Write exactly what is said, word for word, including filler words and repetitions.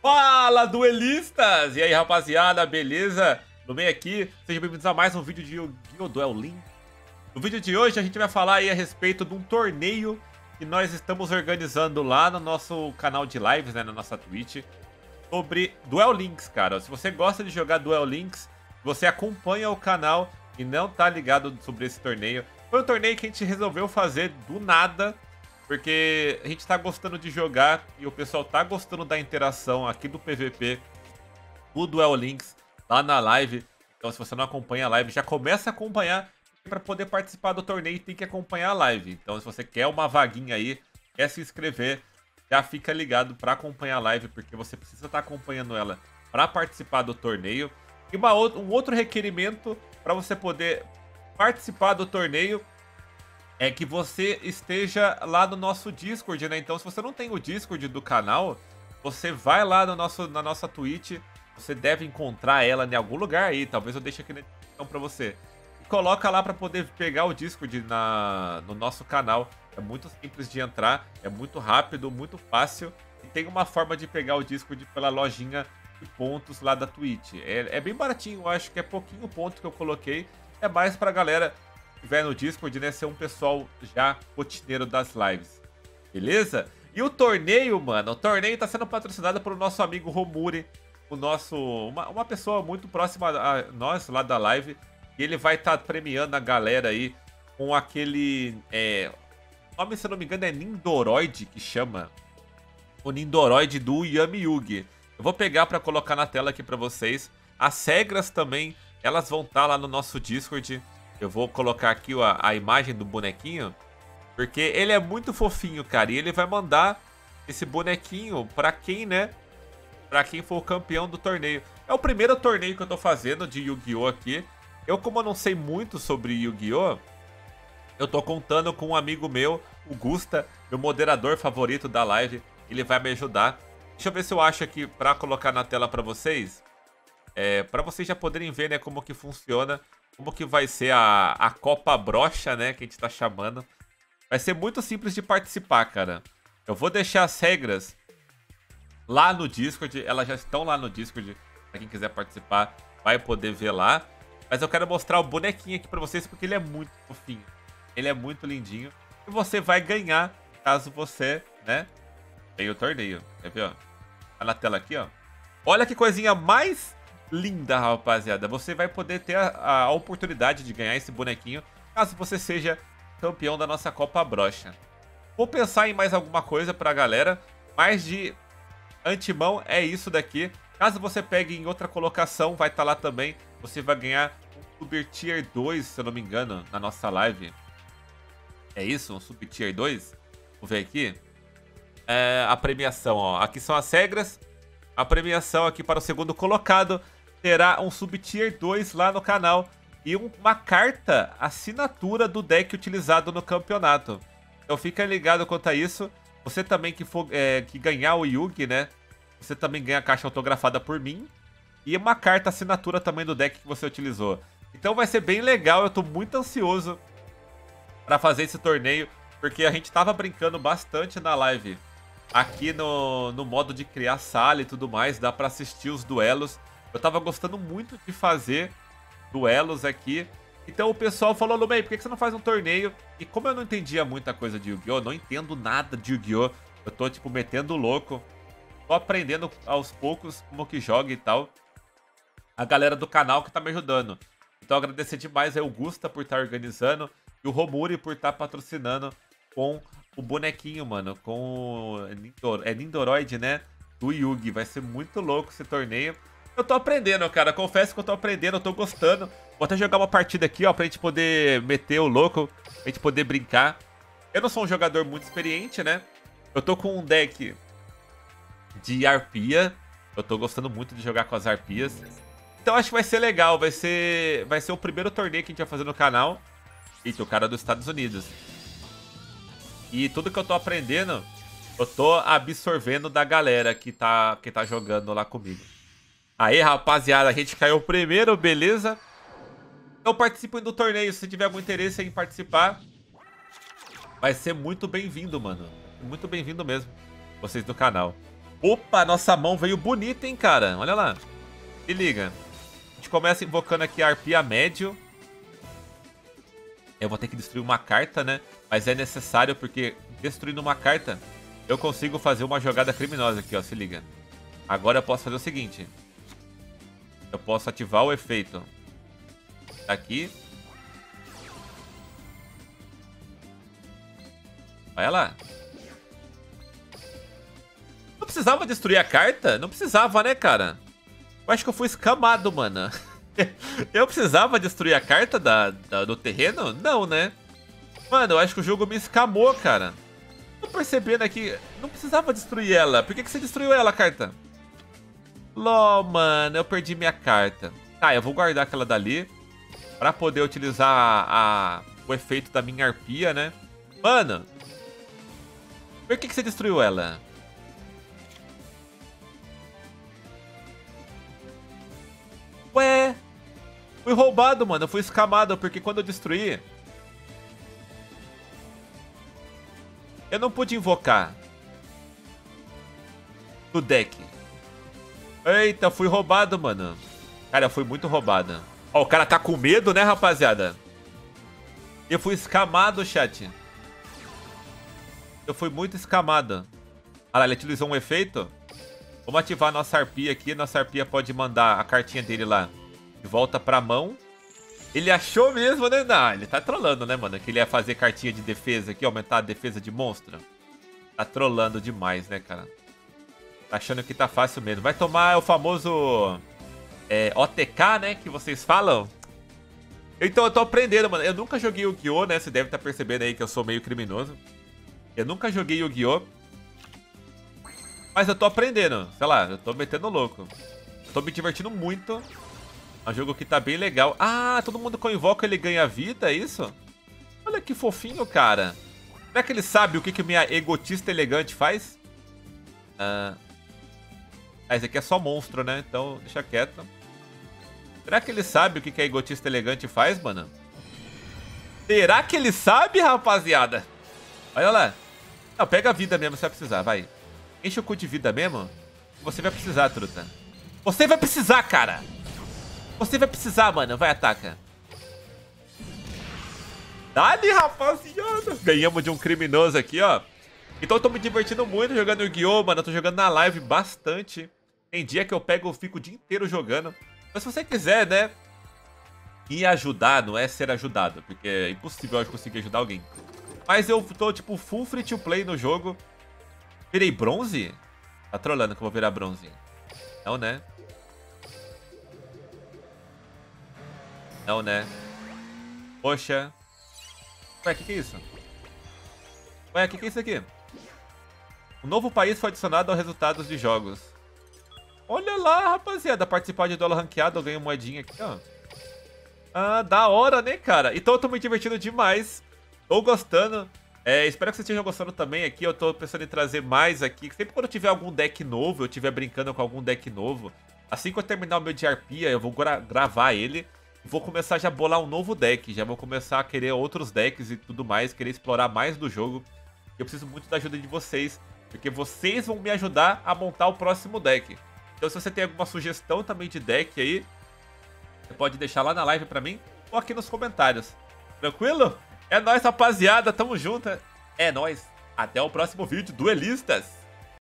Fala, duelistas! E aí, rapaziada, beleza? No meio aqui, sejam bem-vindos a mais um vídeo de Yu-Gi-Oh! Duel Links. No vídeo de hoje, a gente vai falar aí a respeito de um torneio que nós estamos organizando lá no nosso canal de lives, né, na nossa Twitch, sobre Duel Links, cara. Se você gosta de jogar Duel Links, você acompanha o canal e não tá ligado sobre esse torneio. Foi um torneio que a gente resolveu fazer do nada, porque a gente tá gostando de jogar e o pessoal tá gostando da interação aqui do P V P, do Duel Links, lá na live. Então, se você não acompanha a live, já começa a acompanhar. Para poder participar do torneio, tem que acompanhar a live. Então, se você quer uma vaguinha aí, quer se inscrever, já fica ligado para acompanhar a live, porque você precisa estar acompanhando ela para participar do torneio. E uma, um outro requerimento para você poder participar do torneio é que você esteja lá no nosso Discord, né? Então, se você não tem o Discord do canal, você vai lá no nosso, na nossa Twitch, você deve encontrar ela em algum lugar aí, talvez eu deixe aqui na descrição para você. E coloca lá para poder pegar o Discord na, no nosso canal. É muito simples de entrar, é muito rápido, muito fácil. E tem uma forma de pegar o Discord pela lojinha de pontos lá da Twitch. É, é bem baratinho, eu acho que é pouquinho ponto que eu coloquei. É mais pra galera que estiver no Discord, né, ser um pessoal já rotineiro das lives. Beleza? E o torneio, mano, o torneio tá sendo patrocinado pelo nosso amigo Romuri, o nosso, uma, uma pessoa muito próxima a nós lá da live. E ele vai estar tá premiando a galera aí com aquele, é, o nome, se eu não me engano, é Nindoroid que chama. O Nindoroid do Yami Yugi. Eu vou pegar para colocar na tela aqui para vocês. As regras também, elas vão estar tá lá no nosso Discord. Eu vou colocar aqui a, a imagem do bonequinho, porque ele é muito fofinho, cara. E ele vai mandar esse bonequinho para quem, né? Para quem for o campeão do torneio. É o primeiro torneio que eu tô fazendo de Yu-Gi-Oh! Aqui. Eu, como eu não sei muito sobre Yu-Gi-Oh!, eu tô contando com um amigo meu, o Gusta, meu moderador favorito da live. Ele vai me ajudar. Deixa eu ver se eu acho aqui pra colocar na tela pra vocês. É, pra vocês já poderem ver, né, como que funciona. Como que vai ser a, a Copa Brocha, né, que a gente tá chamando. Vai ser muito simples de participar, cara. Eu vou deixar as regras lá no Discord. Elas já estão lá no Discord. Pra quem quiser participar, vai poder ver lá. Mas eu quero mostrar o bonequinho aqui pra vocês, porque ele é muito fofinho. Ele é muito lindinho. E você vai ganhar, caso você, né, tenha o torneio. Quer ver, ó? Tá na tela aqui, ó. Olha que coisinha mais linda, rapaziada. Você vai poder ter a, a oportunidade de ganhar esse bonequinho, caso você seja campeão da nossa Copa Brocha. Vou pensar em mais alguma coisa pra galera, mas de antemão é isso daqui. Caso você pegue em outra colocação, vai estar lá também. Você vai ganhar um Super Tier dois, se eu não me engano, na nossa live. É isso? Um Super Tier dois? Vou ver aqui. É, a premiação, ó. Aqui são as regras. A premiação aqui para o segundo colocado terá um Sub Tier dois lá no canal. E um, uma carta assinatura do deck utilizado no campeonato. Então fica ligado quanto a isso. Você também que, for, é, que ganhar o Yugi, né? Você também ganha a caixa autografada por mim. E uma carta assinatura também do deck que você utilizou. Então vai ser bem legal, eu tô muito ansioso pra fazer esse torneio, porque a gente tava brincando bastante na live aqui no, no modo de criar sala e tudo mais, dá pra assistir os duelos. Eu tava gostando muito de fazer duelos aqui. Então o pessoal falou, Lumei, por que você não faz um torneio? E como eu não entendia muita coisa de Yu-Gi-Oh!, não entendo nada de Yu-Gi-Oh!, eu tô tipo metendo o louco. Tô aprendendo aos poucos como que joga e tal. A galera do canal que tá me ajudando. Então agradecer demais aí o Gusta por estar organizando e o Romuri por estar patrocinando com o bonequinho, mano. Com o Nindor... é Nindoroid, né? Do Yugi. Vai ser muito louco esse torneio. Eu tô aprendendo, cara. Confesso que eu tô aprendendo, eu tô gostando. Vou até jogar uma partida aqui, ó, pra gente poder meter o louco, pra gente poder brincar. Eu não sou um jogador muito experiente, né? Eu tô com um deck de arpia. Eu tô gostando muito de jogar com as arpias. Então acho que vai ser legal, vai ser, vai ser o primeiro torneio que a gente vai fazer no canal. Eita, o cara é dos Estados Unidos. E tudo que eu tô aprendendo, eu tô absorvendo da galera que tá, que tá jogando lá comigo. Aí, rapaziada, a gente caiu primeiro, beleza? Então participem do torneio, se tiver algum interesse em participar. Vai ser muito bem-vindo, mano. Muito bem-vindo mesmo, vocês do canal. Opa, nossa mão veio bonita, hein, cara. Olha lá. Se liga. A gente começa invocando aqui a Arpia médio. Eu vou ter que destruir uma carta, né? Mas é necessário porque destruindo uma carta, eu consigo fazer uma jogada criminosa aqui, ó. Se liga. Agora eu posso fazer o seguinte. Eu posso ativar o efeito aqui. Olha lá. Não precisava destruir a carta? Não precisava, né, cara? Eu acho que eu fui escamado, mano. Eu precisava destruir a carta da, da, do terreno? Não, né? Mano, eu acho que o jogo me escamou, cara. Tô percebendo aqui. Não precisava destruir ela. Por que, que você destruiu ela, carta? Ló, mano, eu perdi minha carta. Tá, eu vou guardar aquela dali pra poder utilizar a, a, o efeito da minha arpia, né? Mano, por que, que você destruiu ela? Ué, fui roubado, mano. Eu fui escamado, porque quando eu destruí, eu não pude invocar do deck. Eita, fui roubado, mano. Cara, eu fui muito roubado. Ó, o cara tá com medo, né, rapaziada? Eu fui escamado, chat. Eu fui muito escamado. Olha lá, ele utilizou um efeito. Vamos ativar a nossa arpia aqui. Nossa arpia pode mandar a cartinha dele lá de volta pra mão. Ele achou mesmo, né? Não, ele tá trolando, né, mano? Que ele ia fazer cartinha de defesa aqui, aumentar a defesa de monstro. Tá trolando demais, né, cara? Tá achando que tá fácil mesmo. Vai tomar o famoso é, O T K, né? Que vocês falam. Então eu tô aprendendo, mano. Eu nunca joguei Yu-Gi-Oh, né? Você deve estar percebendo aí que eu sou meio criminoso. Eu nunca joguei Yu-Gi-Oh! Mas eu tô aprendendo. Sei lá, eu tô metendo louco. Eu tô me divertindo muito. É um jogo que tá bem legal. Ah, todo mundo que eu invoco ele ganha vida, é isso? Olha que fofinho, cara. Será que ele sabe o que que minha egotista elegante faz? Ah, ah, esse aqui é só monstro, né? Então deixa quieto. Será que ele sabe o que que a egotista elegante faz, mano? Será que ele sabe, rapaziada? Olha lá. Não, pega a vida mesmo, você vai precisar, vai. Enche o cu de vida mesmo. Você vai precisar, truta. Você vai precisar, cara. Você vai precisar, mano. Vai, ataca. Dá-lhe, rapaziada. Ganhamos de um criminoso aqui, ó. Então eu tô me divertindo muito jogando Yu-Gi-Oh, mano. Eu tô jogando na live bastante. Tem dia que eu pego e fico o dia inteiro jogando. Mas se você quiser, né, me ajudar, não é ser ajudado, porque é impossível eu conseguir ajudar alguém. Mas eu tô, tipo, full free to play no jogo. Virei bronze? Tá trolando que eu vou virar bronze. Não, né? Não, né? Poxa. Ué, o que que é isso? Ué, o que que é isso aqui? Um novo país foi adicionado aos resultados de jogos. Olha lá, rapaziada. Participar de duelo ranqueado, eu ganho moedinha aqui, ó. Ah, da hora, né, cara? Então eu tô me divertindo demais. Tô gostando. É, espero que vocês estejam gostando também aqui. Eu tô pensando em trazer mais aqui. Sempre quando eu tiver algum deck novo, eu estiver brincando com algum deck novo, assim que eu terminar o meu de arpia, eu vou gra gravar ele. E vou começar já a bolar um novo deck. Já vou começar a querer outros decks e tudo mais. Querer explorar mais do jogo. Eu preciso muito da ajuda de vocês. Porque vocês vão me ajudar a montar o próximo deck. Então se você tem alguma sugestão também de deck aí, você pode deixar lá na live pra mim. Ou aqui nos comentários. Tranquilo? É nóis, rapaziada. Tamo junto. É nóis. Até o próximo vídeo, duelistas.